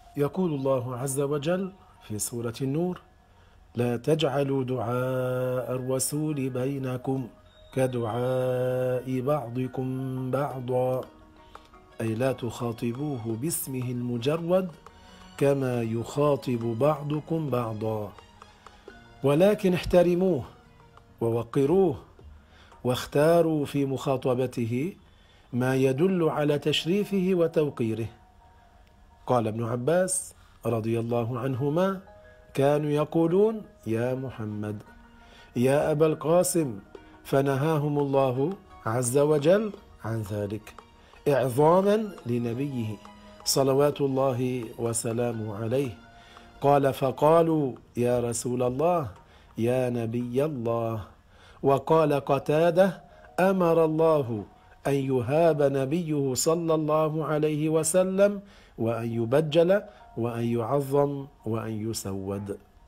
يقول الله عز وجل في سورة النور: لا تجعلوا دعاء الرسول بينكم كدعاء بعضكم بعضا، أي لا تخاطبوه باسمه المجرد كما يخاطب بعضكم بعضا، ولكن احترموه ووقروه واختاروا في مخاطبته ما يدل على تشريفه وتوقيره. قال ابن عباس رضي الله عنهما: كانوا يقولون يا محمد، يا أبا القاسم، فنهاهم الله عز وجل عن ذلك إعظاما لنبيه صلوات الله وسلامه عليه. قال: فقالوا يا رسول الله، يا نبي الله. وقال قتادة: أمر الله أن يهاب نبيه صلى الله عليه وسلم، وأن يبجل، وأن يعظم، وأن يسود.